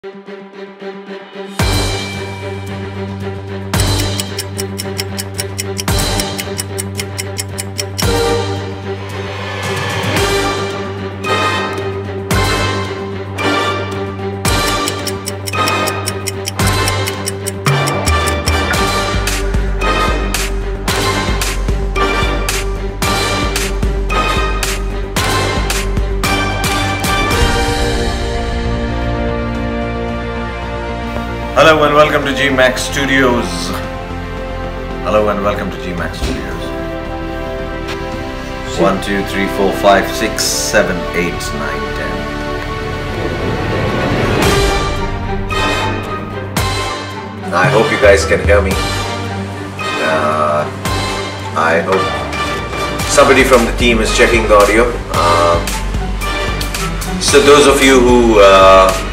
Hello and welcome to GMax Studios. Hello and welcome to GMax Studios. 1, 2, 3, 4, 5, 6, 7, 8, 9, 10. I hope you guys can hear me. I hope somebody from the team is checking the audio. So those of you who